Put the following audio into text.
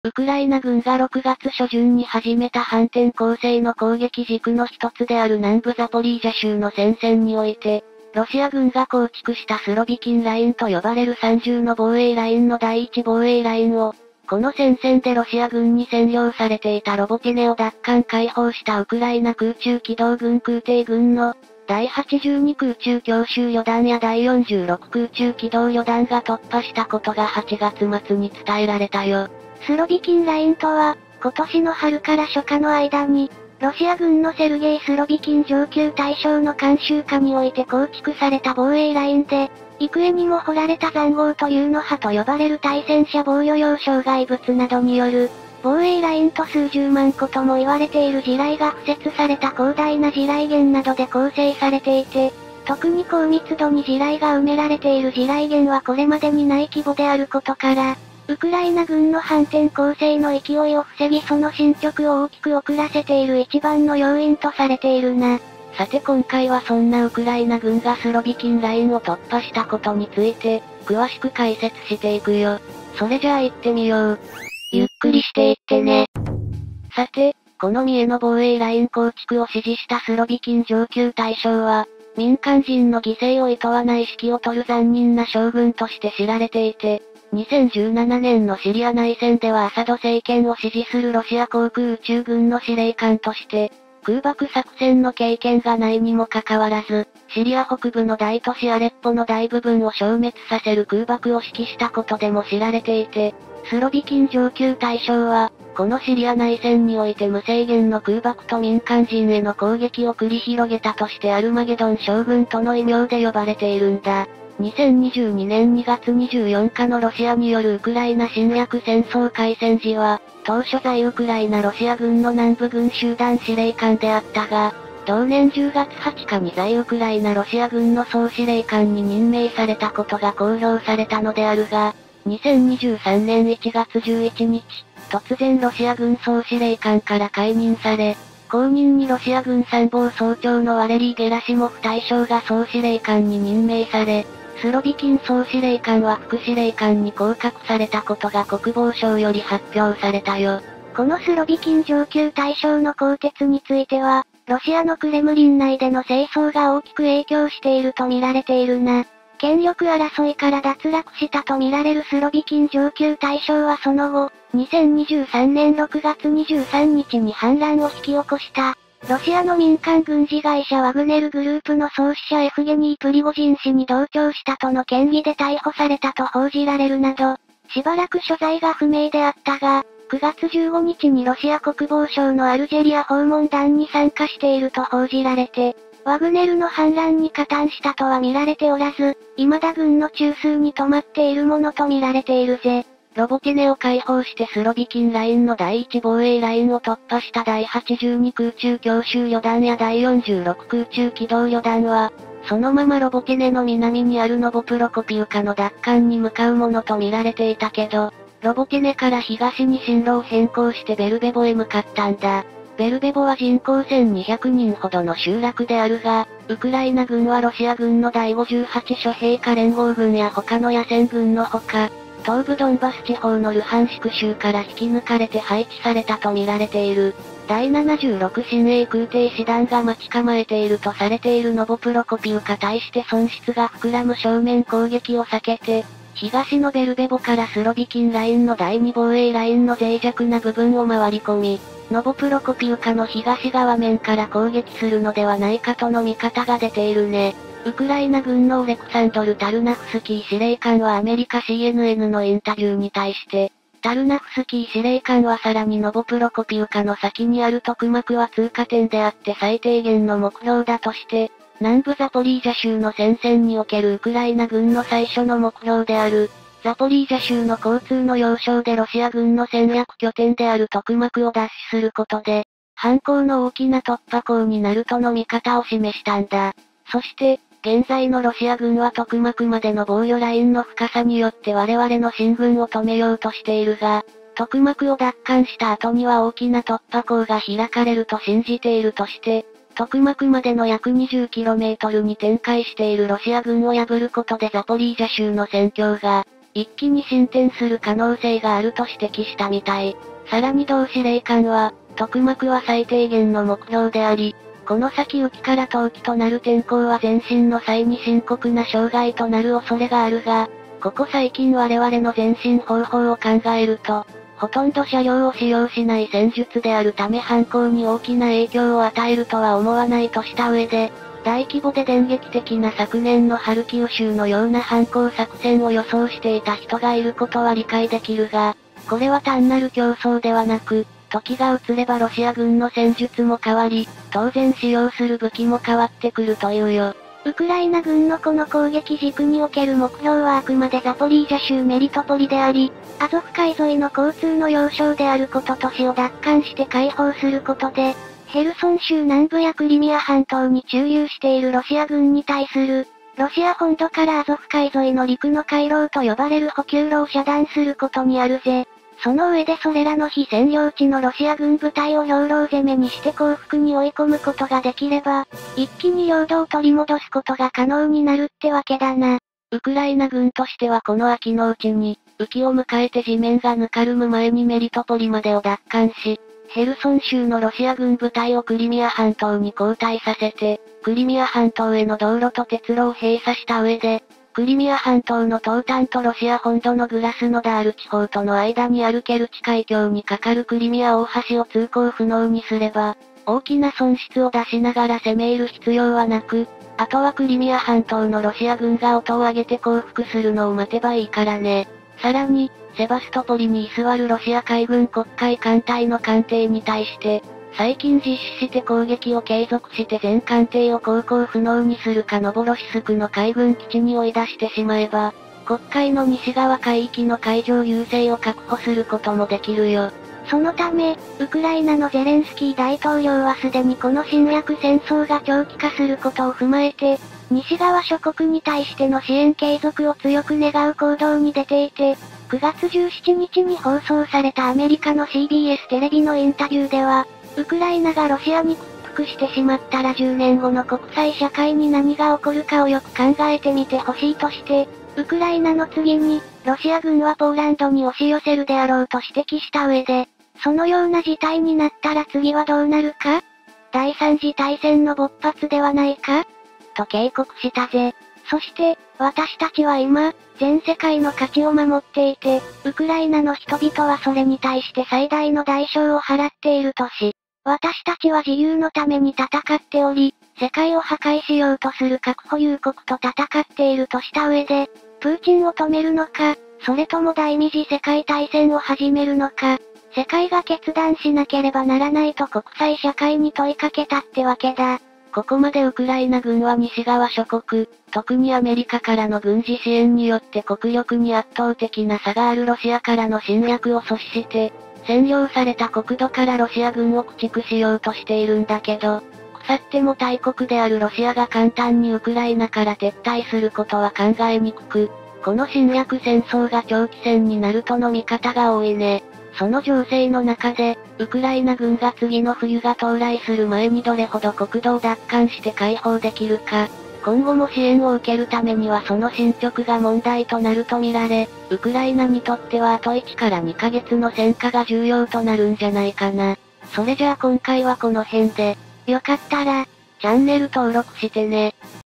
ウクライナ軍が6月初旬に始めた反転攻勢の攻撃軸の一つである南部ザポリージャ州の戦線において、ロシア軍が構築したスロビキンラインと呼ばれる三重の防衛ラインの第一防衛ラインを、この戦線でロシア軍に占領されていたロボティネを奪還解放したウクライナ空中機動軍空挺軍の第82空中強襲旅団や第46空中機動旅団が突破したことが8月末に伝えられたよ。 スロビキンラインとは、今年の春から初夏の間に、ロシア軍のセルゲイ・スロビキン上級大将の監修下において構築された防衛ラインで、幾重にも掘られた塹壕というの葉と呼ばれる対戦車防御用障害物などによる、防衛ラインと数十万個とも言われている地雷が敷設された広大な地雷原などで構成されていて、特に高密度に地雷が埋められている地雷原はこれまでにない規模であることから、ウクライナ軍の反転攻勢の勢いを防ぎその進捗を大きく遅らせている一番の要因とされているな。 さて今回はそんなウクライナ軍がスロビキンラインを突破したことについて、詳しく解説していくよ。それじゃあ行ってみよう。 ゆっくりしていってね。 さて、この三重の防衛ライン構築を指示したスロビキン上級大将は、民間人の犠牲を厭わない指揮を執る残忍な将軍として知られていて、2017年のシリア内戦ではアサド政権を支持するロシア航空宇宙軍の司令官として、空爆作戦の経験がないにもかかわらず、シリア北部の大都市アレッポの大部分を消滅させる空爆を指揮したことでも知られていて、スロビキン上級大将は、このシリア内戦において無制限の空爆と民間人への攻撃を繰り広げたとしてアルマゲドン将軍との異名で呼ばれているんだ。2022年2月24日のロシアによるウクライナ侵略戦争開戦時は、当初在ウクライナロシア軍の南部軍集団司令官であったが、同年10月20日に在ウクライナロシア軍の総司令官に任命されたことが公表されたのであるが、2023年1月11日、突然ロシア軍総司令官から解任され、後任にロシア軍参謀総長のワレリー・ゲラシモフ大将が総司令官に任命され、スロビキン総司令官は副司令官に降格されたことが国防省より発表されたよ。 このスロビキン上級大将の更迭については、ロシアのクレムリン内での政争が大きく影響していると見られているな。権力争いから脱落したと見られるスロビキン上級大将はその後、2023年6月23日に反乱を引き起こした、ロシアの民間軍事会社ワグネルグループの創始者エフゲニー・プリゴジン氏に同調したとの嫌疑で逮捕されたと報じられるなど、しばらく所在が不明であったが、9月15日にロシア国防省のアルジェリア訪問団に参加していると報じられて、ワグネルの反乱に加担したとは見られておらず、未だ軍の中枢に止まっているものと見られているぜ。 ロボティネを解放してスロビキンラインの第1防衛ラインを突破した第82空中強襲旅団や第46空中機動旅団は、そのままロボティネの南にあるノボプロコピウカの奪還に向かうものと見られていたけど、ロボティネから東に進路を変更してベルベボへ向かったんだ。ベルベボは人口1200人ほどの集落であるが、ウクライナ軍はロシア軍の第58諸兵科連合軍や他の野戦軍のほか、東部ドンバス地方のルハンシク州から引き抜かれて配置されたと見られている。第76親衛空挺師団が待ち構えているとされているノボプロコピウカ対して損失が膨らむ正面攻撃を避けて、東のベルベボからスロビキンラインの第2防衛ラインの脆弱な部分を回り込み、ノボプロコピウカの東側面から攻撃するのではないかとの見方が出ているね。ウクライナ軍のオレクサンドル・タルナフスキー司令官はアメリカ CNN のインタビューに対して、タルナフスキー司令官はさらにノボプロコピウカの先にあるトクマクは通過点であって最低限の目標だとして、南部ザポリージャ州の戦線におけるウクライナ軍の最初の目標である、ザポリージャ州の交通の要衝でロシア軍の戦略拠点であるトクマクを奪取することで、反攻の大きな突破口になるとの見方を示したんだ。そして、現在のロシア軍はトクマクまでの防御ラインの深さによって我々の進軍を止めようとしているが、トクマクを奪還した後には大きな突破口が開かれると信じているとして、トクマクまでの約 20km に展開しているロシア軍を破ることでザポリージャ州の戦況が、 一気に進展する可能性があると指摘したみたい。さらに同司令官は、特幕は最低限の目標であり、この先雨季から冬季となる天候は前進の際に深刻な障害となる恐れがあるが、ここ最近我々の前進方法を考えると、ほとんど車両を使用しない戦術であるため犯行に大きな影響を与えるとは思わないとした上で、大規模で電撃的な昨年のハルキウ州のような反攻作戦を予想していた人がいることは理解できるが、これは単なる競争ではなく、時が移ればロシア軍の戦術も変わり、当然使用する武器も変わってくるというよ。 ウクライナ軍のこの攻撃軸における目標はあくまでザポリージャ州メリトポリであり、アゾフ海沿いの交通の要衝であることと市を奪還して解放することで、ヘルソン州南部やクリミア半島に駐留しているロシア軍に対する、ロシア本土からアゾフ海沿いの陸の回廊と呼ばれる補給路を遮断することにあるぜ。その上でそれらの非占領地のロシア軍部隊を兵糧攻めにして降伏に追い込むことができれば、一気に領土を取り戻すことが可能になるってわけだな。 ウクライナ軍としてはこの秋のうちに、雨季を迎えて地面がぬかるむ前にメリトポリまでを奪還し、ヘルソン州のロシア軍部隊をクリミア半島に後退させて、クリミア半島への道路と鉄路を閉鎖した上で、クリミア半島の東端とロシア本土のグラスノダール地方との間にあるケルチ海峡に架かるクリミア大橋を通行不能にすれば、大きな損失を出しながら攻め入る必要はなく、あとはクリミア半島のロシア軍が音を上げて降伏するのを待てばいいからね。さらに、セバストポリに居座るロシア海軍黒海艦隊の艦艇に対して、最近実施して攻撃を継続して全艦艇を航行不能にするかノボロシスクの海軍基地に追い出してしまえば、黒海の西側海域の海上優勢を確保することもできるよ。 そのため、ウクライナのゼレンスキー大統領はすでにこの侵略戦争が長期化することを踏まえて、西側諸国に対しての支援継続を強く願う行動に出ていて、9月17日に放送されたアメリカの CBS テレビのインタビューでは、ウクライナがロシアに屈服してしまったら10年後の国際社会に何が起こるかをよく考えてみてほしいとして、ウクライナの次に、ロシア軍はポーランドに押し寄せるであろうと指摘した上で、そのような事態になったら次はどうなるか？第三次大戦の勃発ではないか？と警告したぜ。そして、私たちは今、全世界の価値を守っていて、ウクライナの人々はそれに対して最大の代償を払っているとし、私たちは自由のために戦っており、世界を破壊しようとする核保有国と戦っているとした上で、プーチンを止めるのか、それとも第二次世界大戦を始めるのか、世界が決断しなければならないと国際社会に問いかけたってわけだ。 ここまでウクライナ軍は西側諸国、特にアメリカからの軍事支援によって国力に圧倒的な差があるロシアからの侵略を阻止して、占領された国土からロシア軍を駆逐しようとしているんだけど、腐っても大国であるロシアが簡単にウクライナから撤退することは考えにくく、この侵略戦争が長期戦になるとの見方が多いね。その情勢の中で、ウクライナ軍が次の冬が到来する前にどれほど国土を奪還して解放できるか、今後も支援を受けるためにはその進捗が問題となるとみられ、ウクライナにとってはあと1から2ヶ月の戦果が重要となるんじゃないかな。それじゃあ今回はこの辺で、よかったら、チャンネル登録してね。